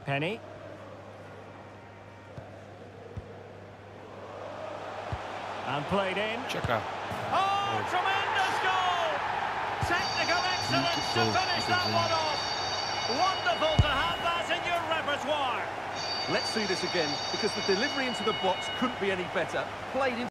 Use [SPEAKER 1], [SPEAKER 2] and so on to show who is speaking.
[SPEAKER 1] Penny. And played in.
[SPEAKER 2] Checker.
[SPEAKER 1] Oh, tremendous goal! Technical excellence to finish that one off. Wonderful to have that in your repertoire.
[SPEAKER 3] Let's see this again, because the delivery into the box couldn't be any better. Played in